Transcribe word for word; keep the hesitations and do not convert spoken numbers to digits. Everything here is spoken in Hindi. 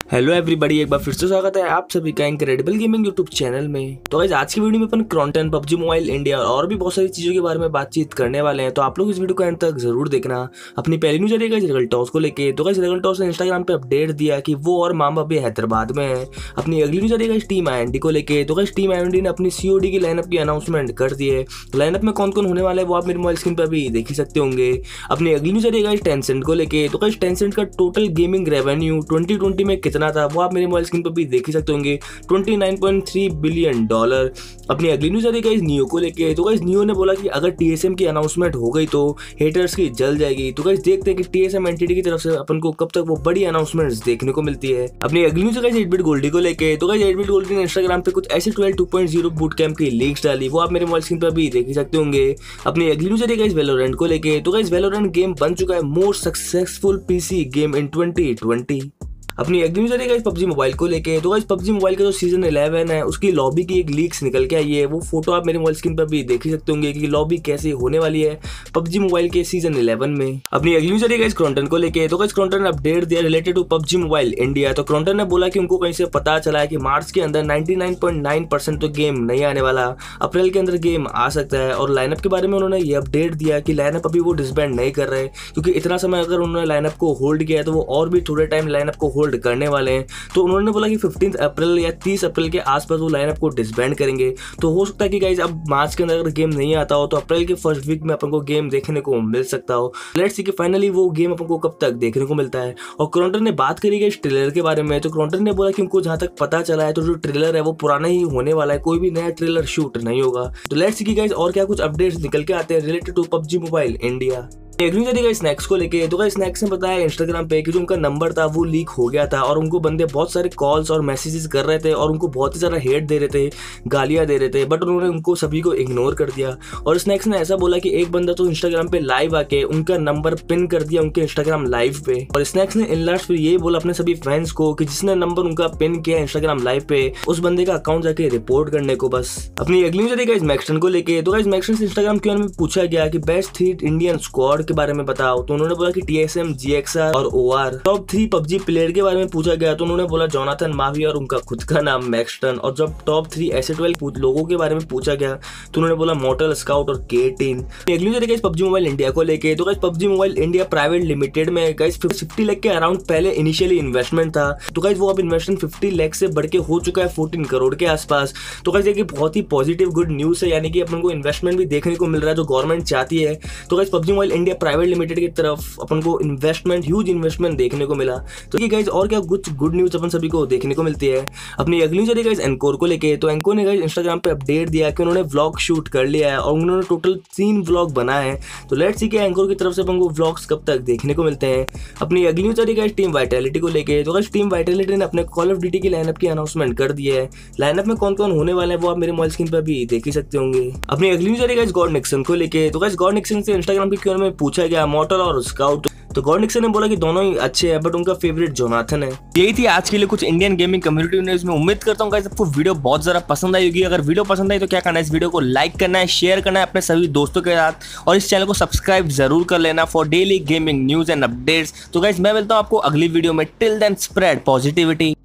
हेलो एवरीबॉडी, एक बार फिर से स्वागत है आप सभी का इनक्रेडिबल गेमिंग यूट्यूब चैनल में। तो गाइस आज की वीडियो में अपन क्रॉन्टन, पबजी मोबाइल इंडिया और भी बहुत सारी चीजों के बारे में बातचीत करने वाले हैं। तो आप लोग इस वीडियो को एंड तक जरूर देखना। अपनी पहली न्यूज आ रही है रेगल टॉस को लेके। तो गाइस रेगल टॉस ने इंस्टाग्राम पे अपडेट दिया कि वो और मामा अभी हैदराबाद में है। अपनी अगली न्यूज आ रही है टीम आईएनडी को लेके। तो गाइस टीम आईएनडी ने अपनी सीओडी की लाइनअप की अनाउंसमेंट कर दी है। लाइनअप में कौन कौन होने वाला है वो आप मेरे मोबाइल स्क्रीन पर भी देख ही सकते होंगे। अपनी अगली न्यूज आ रही है टेंसेंट को लेके। तो गाइस टेंसेंट का total gaming revenue twenty twenty में कितना था वो आप मेरे स्क्रीन पर भी देख ही सकते होंगे, उनतीस पॉइंट तीन बिलियन डॉलर। अपनी अगली न्यूज आ रही है नियो को लेके। तो गाइस नियो ने बोला कि अगर टीएसएम की अनाउंसमेंट हो गई तो हेटर्स की जल जाएगी। तो गाइस देखते हैं कि टीएसएम एंटिटी की तरफ से अपन को कब तक वो बड़ी अनाउंसमेंट्स देखने को मिलती है। अपनी अगली न्यूज है एट बिट गोल्डी को लेके। तो गाइस एट बिट गोल्डी ने इंस्टाग्राम पे कुछ ऐसी twelve two point zero boot camp की लिंक्स डाली, वो आप मेरे मोबाइल स्क्रीन पर भी देख ही सकते होंगे। अपनी अगली न्यूज आ रही है वैलोरेंट को लेके। तो गाइस वैलोरेंट गेम बन चुका है most successful PC game in twenty twenty. अपनी अगली न्यूज आ रही है पबजी मोबाइल को लेके। तो गाइस पबजी मोबाइल का जो सीजन इलेवन है उसकी लॉबी की एक लीक्स निकल के आई है। वो फोटो आप मेरे मोबाइल स्क्रीन पर भी देख ही सकते होंगे कि लॉबी कैसे होने वाली है पबजी मोबाइल के सीजन इलेवन में। अपनी अगली न्यूज आ रही है क्रॉन्टन को लेके। तो गाइस क्रॉन्टन ने अपडेट दिया related to PUBG mobile India. तो क्रॉन्टन ने बोला कि उनको कहीं से पता चला है कि मार्च के अंदर ninety nine point nine percent तो गेम नहीं आने वाला, अप्रैल के अंदर गेम आ सकता है। और लाइनअप के बारे में उन्होंने ये अपडेट दिया कि लाइनअप अभी वो डिसबैंड नहीं कर रहे, क्योंकि इतना समय अगर उन्होंने लाइनअप को होल्ड किया है तो वो और भी थोड़े टाइम लाइनअप को होल्ड करने वाले हैं। तो उन्होंने बोला कि फिफ्टीन अप्रैल या तीस अप्रैल के आसपास वो लाइनअप को डिसबैंड करेंगे। तो हो सकता है कि गाइस अब मार्च के अंदर अगर गेम नहीं आता हो तो अप्रैल के फर्स्ट वीक में अपन को गेम देखने को मिल सकता हो। लेट्स सी कि फाइनली वो गेम अपन को कब तक देखने को मिलता है। और क्रॉन्टन ने बात करी इस ट्रेलर के बारे में। तो क्रॉन्टन ने बोला कि उनको जहां तक पता चला है तो जो ट्रेलर है वो पुराना ही होने वाला है, कोई भी नया ट्रेलर शूट नहीं होगा। तो लेट्स सी कि गाइस और क्या कुछ अपडेट्स निकल के आते हैं related to PUBG mobile India. Snax को लेके। तो गाइस स्नैक्स ने बताया इंस्टाग्राम पे कि जो उनका नंबर था वो लीक हो गया था और उनको बंदे बहुत सारे कॉल्स और मैसेजेस कर रहे थे और उनको बहुत ही ज्यादा हेट दे रहे थे, गालियां दे रहे थे, बट उन्होंने उनको सभी को इग्नोर कर दिया। और स्नैक्स ने ऐसा बोला कि एक बंदा तो इंस्टाग्राम पे लाइव आके उनका नंबर पिन कर दिया उनके इंस्टाग्राम लाइव पे। और स्नैक्स ने इन लास्ट फिर ये बोला अपने सभी फ्रेंड्स को कि जिसने नंबर उनका पिन किया इंस्टाग्राम लाइव पे उस बंदे का अकाउंट जाके रिपोर्ट करने को बस। अपनी अगली न्यूज़ गाइस मैक्सटन को लेके। तो गाइस मैक्सटन से इंस्टाग्राम के बारे में पूछा गया कि बेस्ट थ्री इंडियन स्क्वाड के बारे में बताओ। तो उन्होंने बोला कि टीएसएम, जीएक्सआर और OR. Top three PUBG player के बारे में पूछा गया तो उन्होंने बोला जोनाथन, मावी और उनका खुद का नाम मैक्सटन। और जब टॉप थ्री एस ट्वेल्व लोगों के बारे में पूछा गया तो उन्होंने बोला मॉर्टल, स्काउट और के टीन। अगली जगह पबजी मोबाइल इंडिया को लेके। तो guys PUBG mobile India private limited में गाइस फिफ्टी लाख के अराउंड पहले इनिशियली इन्वेस्टमेंट था। तो गाइस वो अब इन्वेस्टमेंट फिफ्टी लाख से बढ़ के हो चुका है फोर्टीन करोड़ के आसपास। तो गाइस ये बहुत ही पॉजिटिव गुड न्यूज है, यानी कि अपन को इन्वेस्टमेंट भी देखने को मिल रहा है जो गवर्नमेंट चाहती है। तो guys PUBG mobile India private limited की तरफ अपन को इन्वेस्टमेंट, ह्यूज इन्वेस्टमेंट देखने को मिला। तो ये गाइस और क्या कुछ गुड न्यूज अपन सभी को देखने को मिलती है। अपनी अगली न्यूज गाइस एंकोर को लेके। तो एंकोर ने गाइस इंस्टाग्राम पे अपडेट दिया कि उन्होंने व्लॉग शूट कर लिया है और उन्होंने टोटल तीन व्लॉग बनाए हैं। तो लेट्स सी कि एंकोर की तरफ से अपन को व्लॉग्स कब तक देखने को मिलते हैं। अपनी अगली न्यूज गाइस टीम वाइटैलिटी को लेके। तो गाइस टीम वाइटैलिटी ने अपने कॉल ऑफ ड्यूटी की लाइनअप की अनाउंसमेंट कर दी है। लाइनअप में कौन कौन होने वाले हैं वो आप मेरे मोबाइल स्क्रीन पर भी देख ही सकते होंगे। अपनी अगली न्यूज गाइस गॉड निक्सन को लेके। तो गाइस गॉड निक्सन से इंस्टाग्राम के क्यू एंड ए में पूछा गया मॉर्टल और स्काउट। तो गॉड निक्सन ने बोला कि दोनों ही अच्छे हैं बट उनका फेवरेट जोनाथन है। यही थी आज के लिए कुछ इंडियन गेमिंग कम्युनिटी न्यूज में। उम्मीद करता हूँ गाइस आपको वीडियो बहुत ज्यादा पसंद आई होगी। अगर वीडियो पसंद आई तो क्या करना है, इस वीडियो को लाइक करना है, शेयर करना है अपने सभी दोस्तों के साथ और इस चैनल को सब्सक्राइब जरूर कर लेना for daily gaming news and updates. तो गाइस मैं मिलता हूँ आपको अगली वीडियो में। Till then spread positivity.